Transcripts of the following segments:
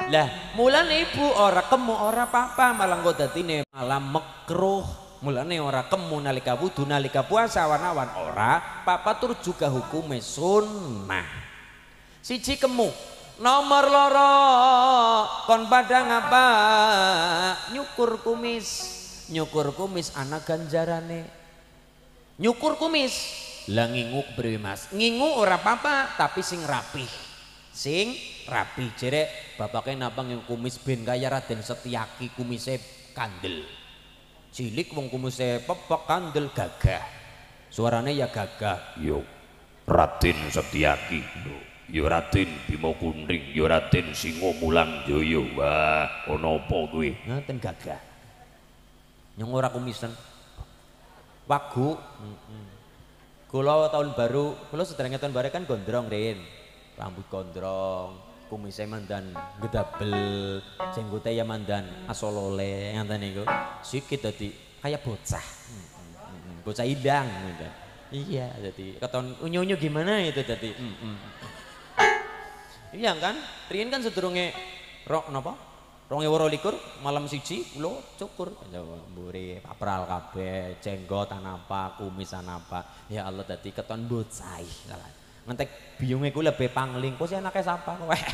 Lah mulane ibu ora kemu ora apa-apa malah engko dadine malah makruh. Mulane ora kemu nalika wudu nalika puasa awan-awan ora papa tur juga hukume sunnah. Siji kemu. Nomor loro kon padha ngapa? Nyukur kumis. Nyukur kumis ana ganjarane. Nyukur kumis. Lah ngingu brewe Mas. Ngingu ora apa-apa tapi sing rapih. Sing rapi jerek bapaknya napa yang kumis ben kaya Raden Setyaki kumisnya kandel cilik wong kumisnya pepek kandel gagah suaranya ya gagah yo Raden Setyaki yo Raden Bima Kunring yo Raden Singo Mulang Joyo wah ono apa kuwi ngaten gagah yang ora kumisan wagu kula tahun baru kula sedherenge tahun baru kan gondrong Rin rambut gondrong kumisnya mandan gedabel jenggotnya ya mandan asolole ngaten niku sikit dadi kayak bocah bocah idang gitu. Iya jadi keton unyu-unyu gimana itu tadi iya kan riyen kan sedurunge rok napa 2022 malam siji kula cukur mburi papral kabeh jenggot apa kumis apa ya Allah dadi keton bocah ngentek biungnya gue lebih pangling kok sih anaknya siapa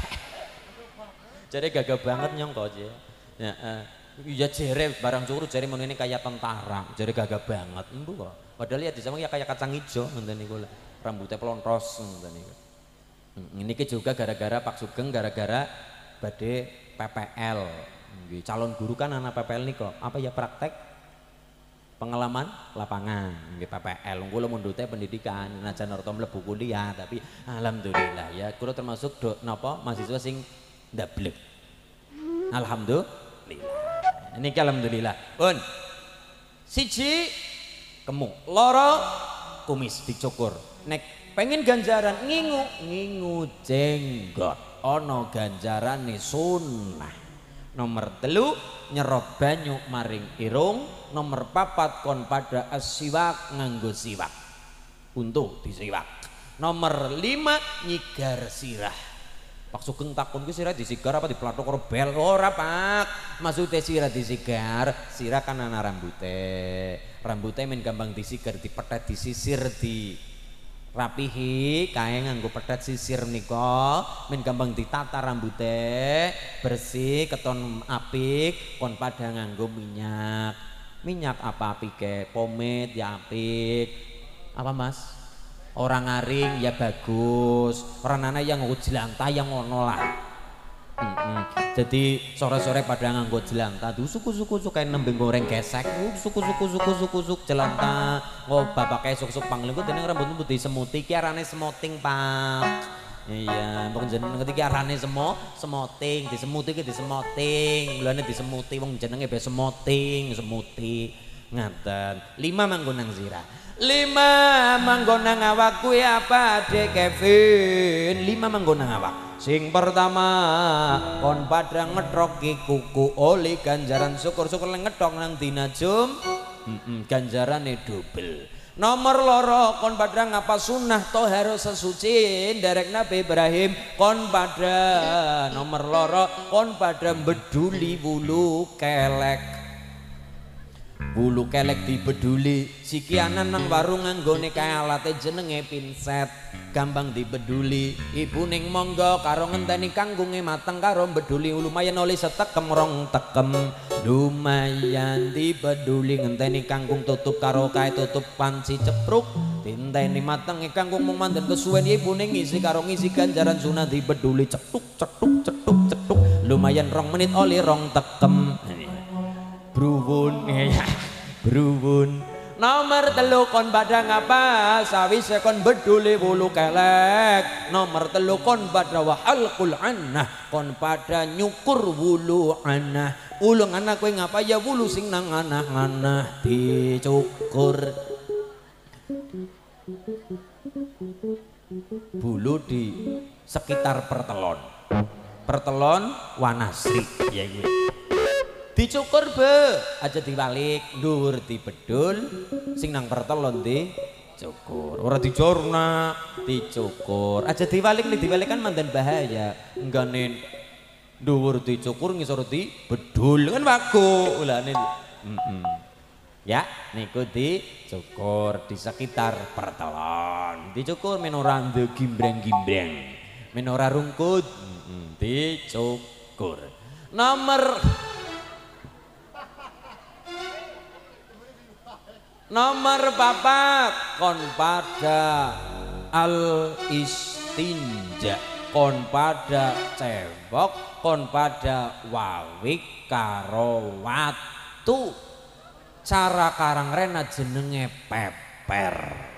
jadi gagah banget nyong kok aja ya jere barang curut jere mau ini kayak tentara jere gagah banget embu kok padahal ya di sana ya kayak kacang hijau nonton gue rambutnya pelontos nonton ini juga gara-gara Pak Sugeng gara-gara badai PPL calon guru kan anak PPL nih kok apa ya praktek pengalaman lapangan nggih PPL kula mundute pendidikan najan orto mlebu kuliah tapi alhamdulillah ya kula termasuk napa mahasiswa sing ndablek alhamdulillah ini alhamdulillah pun siji kemu loro kumis dicukur nek pengen ganjaran ngingu jenggot ana ganjarane sunnah nomor telu nyerot banyu maring irung nomor papat kon pada asiwak nganggo siwak untuk disiwak nomor 5 nyigar sirah Pak Sugeng takun ku sirah disigar apa diplatok karo bel ora Pak maksudnya sirah disigar sirah kan ana rambutnya men gampang disigar dipetet disisir di rapihi kae nganggo pedet sisir nika men gampang ditata rambutnya bersih keton apik kon pada nganggo minyak apa apike pomade ya apik apa Mas orang ngaring ya bagus orang nana yang nganggo jelantah yang ngono lah jadi sore-sore pada nganggo jelantah tuh suku-suku kayak nembeng goreng gesek suku jelantah oh bapak kayak suku panglingku dene rambutmu putih semuti ki arane semoting Pak iya wong jeneng ketika arane semoting disemuti ki disemoting mulane disemuti wong jenenge be semoting semuti ngaten 5 manggonang sirah 5 manggonang awak kuwi apa Dek Kevin 5 manggonang awak sing pertama kon pada ngetroki kuku oli ganjaran syukur-syukur ngedok nang dina jum ganjarane double nomor loro kon pada ngapa sunnah toharo sesuci derek Nabi Ibrahim kon pada nomor loro kon pada beduli bulu kelek dibeduli sikianan nang warung nganggone kae alate jenenge pinset gampang dibeduli ibu ning monggo karo ngenteni kangkunge mateng karo beduli lumayan oli setekem rong tekem lumayan dibeduli ngenteni kangkung tutup karo kae tutup panci cepruk tinteni mateng kangkung mung mandan kesuwen ibu ning ngisi karo ngisi ganjaran sunah dibeduli cetuk lumayan 2 menit oli rong tekem Bruwun nomor 3 kon pada ngapa sawise kon beduli wulu kelek nomor 3 kon pada wahalqul annah kon pada nyukur wulu annah ulung anak kowe ngapa ya wulu sing nang anah-anah dicukur bulu di sekitar pertelon Wanasri ya gue dicukur be aja dibalik ndur dibedul sing nang pertelon dicukur ora dijorna dicukur aja dibalik nih dibalik kan mandan bahaya enggak nen Dhuwur dicukur ngisor dibedul kan wagu. Lah ya niku dicukur di sekitar pertelon. Dicukur men ora ndek gimbreng-gimbreng. Men ora rungkut dicukur. Nomor papat kon pada al istinja, kon pada cebok, kon pada wawik karo watu. Cara karang rena jenenge peper.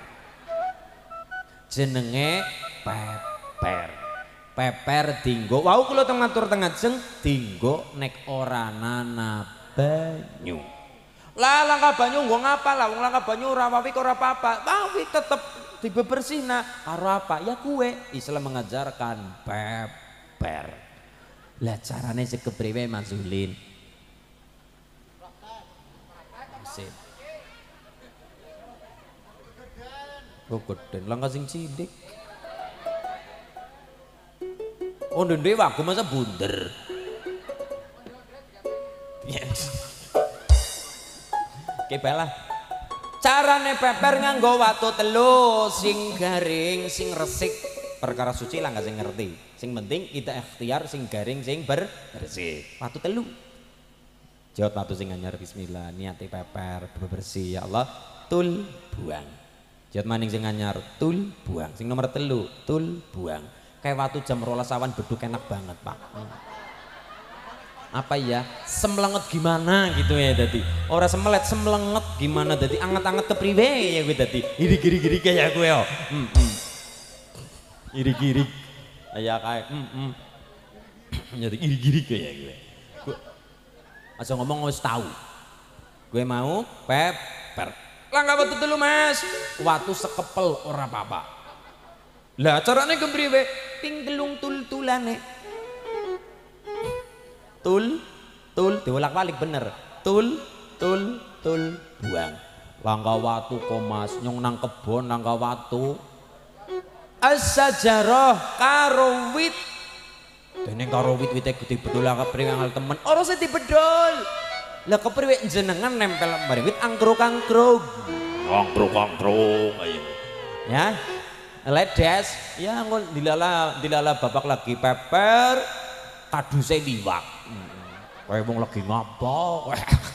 Jenenge peper. Peper dinggo wau kula teng matur teng ajeng dinggo nek ora nana banyu. Lah langkah banyu nggo ngapa lah wong langkah banyu ora wawik ora apa-apa. Wawik tetep dibebersihna karo apa? Ya kue Islam mengajarkan peper. Lah carane sekepriwe Mas Zulin? Sip. Oh geden langkah sing cilik. Oh ndek wagu masa bunder. Yes. Oke baiklah. Carane peper nganggo watu telu sing garing sing resik perkara suci lah nggak sing ngerti. Sing penting kita ikhtiar sing garing sing bersih. Watu telu. Jawab watu sing anyar bismillah niati peper bersih ya Allah tul buang. Jawab maning sing anyar tul buang. Sing nomor telu tul buang. Kayak watu jam 12 awan beduk enak banget Pak. Apa ya semlenget gimana gitu ya tadi orang semelet semlenget gimana tadi anget-anget kepriwe ya gue tadi iri-giri kayak gue oh iri-giri kayak jadi iri-giri kayak gue asal ngomong harus tahu gue mau peper langkah waktu dulu Mas waktu sekepel ora apa-apa lah caranya kepriwe pinggelung tul-tulane tul diulak-walik bener tul buang langka watu komas nyong nang kebon langka watu as-sajarah karo wit dene karo wit-wite gede bedol langka priwangal temen ora sing dibedol lah kepriwe jenengan nempel bareng wit angkruk-angkruk ayo ya ledes ya nggon dilala babak lagi peper kaduse liwak kowe wong lagi ngopo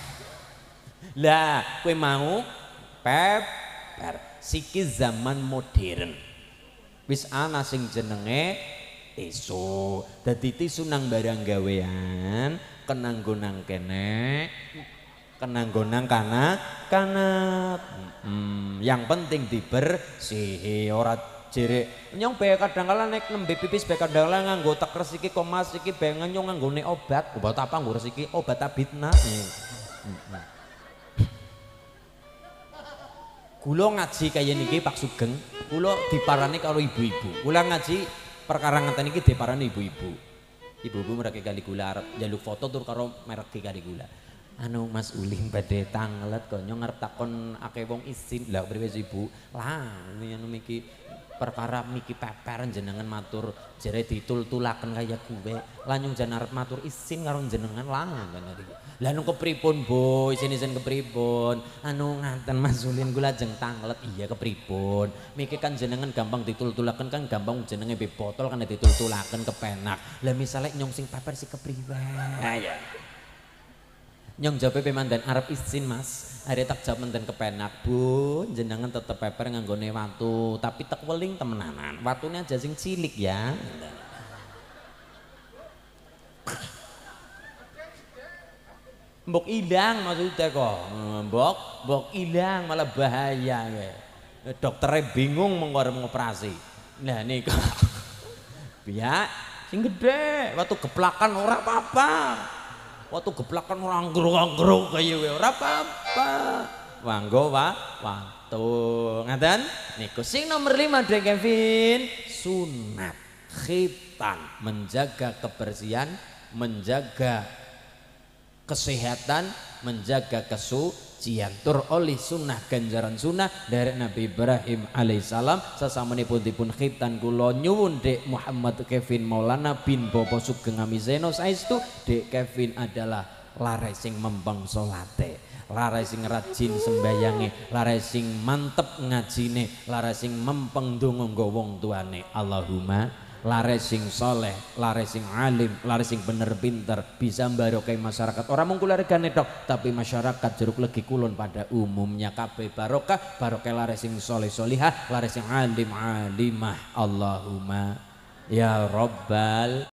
lah kowe mau peper siki zaman modern wis ana sing jenenge tisu dadi tisu nang barang gawean kenanggo nang kene kenanggo nang kana yang penting dibersihi ora jere nyong bae kadang-kala nek nembe pipis bae kadang-kala nganggo tek resiki komas iki bae nyong nganggone obat apa nggo resiki obat tabitna kula ngaji kaya niki Pak Sugeng kula diparani karo ibu-ibu kula ngaji perkara ngeten iki diparani ibu-ibu mereka kali gula arep njaluk foto tur karo merek kali gula anu Mas Ulin badhe tanglet kok nyong arep takon akeh wong izin lah priwe ibu lah anu miki perkara miki peper jenengan matur jere ditul-tulaken kaya gue lanyung jan arep matur izin karo jenengan lah nu kepripun Bu izin kepripun anu ngaten Mas Zulin kula lajeng tanglet iya kepripun miki kan jenengan gampang ditul-tulaken kan gampang jenenge be botol kan ditul-tulaken kepenak lah misale nyong sing peper si kepriwe ya nyong jawabe pemandan arep izin Mas are tak jawab menten kepenak Bu jenengan tetep peper nganggone watu tapi tek weling temenanan watune aja sing cilik ya mbok ilang maksudnya kok mbok ilang malah bahaya ya dokternya bingung mengarep ngoperasi nah niku ya sing gede waktu geplakan ora apa-apa waktu geplakan orang anggruk-anggruk kaya ora apa-apa wanggo watu ngaten niku sing nomor 5 Dek Kevin sunat khitan menjaga kebersihan menjaga kesehatan menjaga kesucian pujian tur oleh sunnah ganjaran sunnah dari Nabi Ibrahim alaihissalam. Sasampunipun dipun khitan kula nyuwun Dek Muhammad Kevin Maulana bin Bopo Sugeng Amizeno saestu Dek Kevin adalah lare sing mempeng salate, lare sing rajin sembayange, lare sing mantep ngajine, lare sing mempeng donga nggo wong tuane. Allahumma lare sing soleh, lare sing alim, lare sing bener pinter, bisa mbarokai masyarakat. Orang mung keluargane tok, tapi masyarakat Jeruk Legi Kulon pada umumnya kabeh barokah, barokah lare sing soleh solihah, lare sing alim alimah. Allahumma ya Rabbal